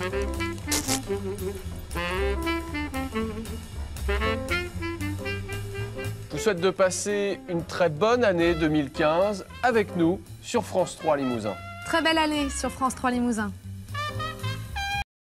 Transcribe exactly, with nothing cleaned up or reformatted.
Je vous souhaite de passer une très bonne année deux mille quinze avec nous sur France trois Limousin. Très belle année sur France trois Limousin.